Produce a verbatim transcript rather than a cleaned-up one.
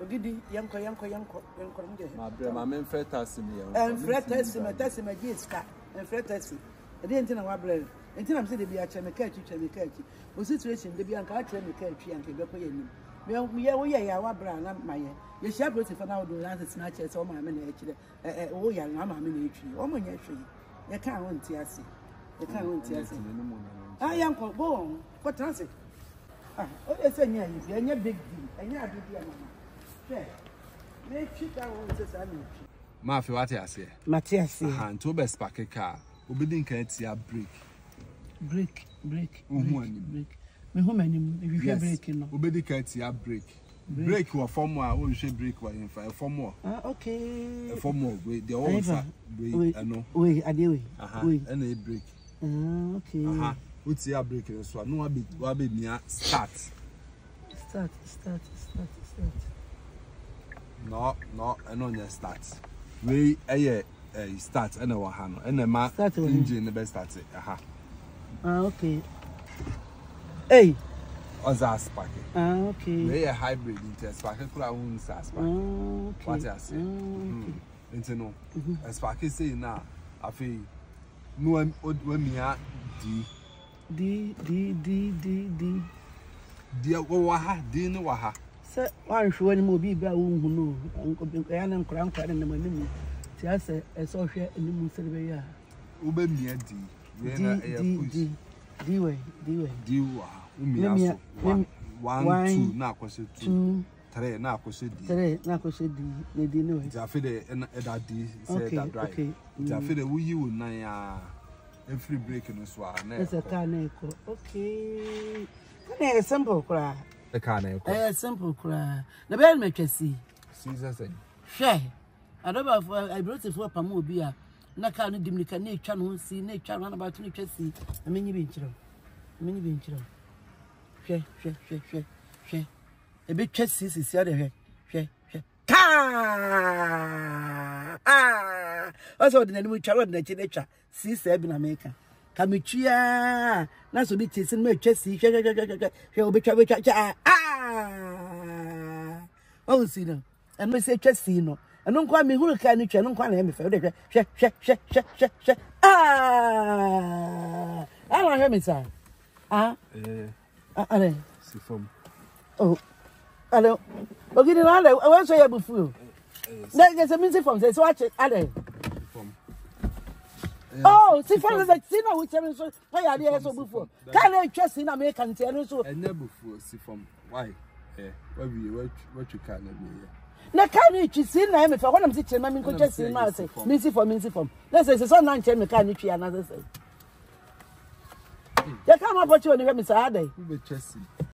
Ogidi yanko yanko yanko yanko nje. Ma bre ma men fret asimi yanko. En fret asimi tasimi giska. En fret asimi. E dey ntina wa bre. Ntina am say dey bia cheme ka atwi cheme ka atwi. O situation dey bia nka atwe me ka atwi anka be ko yanim. Me ye wo ye ya wa bra na maye. Ye share proti fa na wo do last na che so ma me na e kire. Eh eh wo ya na ma me na atwi. O mo nya hwe. Ye ka ho nti ase. Ye ka ho nti ase. Ah yanko go on. Ko transit. Ah, o dey say nya yi, nya big deal. Enya adudi amama. Me chita won se sa me. Ma fe wate ase. Mate ase. Aha, nto be spark car. Obedi nka etia break. Break, break. Ohu ani break. Me ho manim, e hwe break no. Obedi ka etia break. Break wo form a wo hwe break wa in fa form o. Ah, okay. E form o we the all fa we ano. We ade we. We na e break. Ah, okay. Aha. Utia break so no wa be wa be mia start. Start, start, start, start. No, no, I don't just start. We eh start and wa ha no. And ma engine be start. Aha. Ah, okay. Hey. Oza spark. Ah, okay. We a hybrid into spark kula un sa spark. Okay. What I say? Mhm. Into no. Spark say na afi no we mia di di di di di di di wa ha di no wa ha. Se wan hwe ni mo bi bra wo hu no ya na nkora nkora na manim ti ase ese ohwe animu se be ya wo be mia di we na e push di di we di we di wa wo mia so one two na akwose two three na akwose di three na akwose di na di no ja fe de e da di say that drive ja fe de wo yi wo nan ya every break no so na ese ka na eko okay na e simple kra the car na eko eh simple kra na be me twesi Jesus say hwe adoba for I brought for pamo obi a na ka no dimnika na etwa no si na etwa no na ba to no twesi na menyi bi nkyiro menyi bi nkyiro hwe hwe hwe hwe hwe e be twesi sisi ade hwe hwe hwe ka ah also de na mu twa ro de na chi na twa si se bi na meka kamitwa na so bi tisi na twesi hwe hwe hwe hwe hwe obi twa twa ah oh si no and me say twesi no eno nkwa me huru ka ni twa no nkwa na me fe de hwe hwe hwe hwe hwe hwe ah ala hwe me sa ah eh ale si form oh ale ogini na ale I want so ya bufu na get some si form say so watch ale form oh si form the si na we tell so why ya dey so bufu ka na twesi na me kan tie no so enya bufu si form why eh what we what what you can na be na ka na twesi na me fa ho na me si chema me ko twesi ma say me si form me si form let's say so na nche me ka na twi ana say ya ka ma pochi oni we me sa ade we be twesi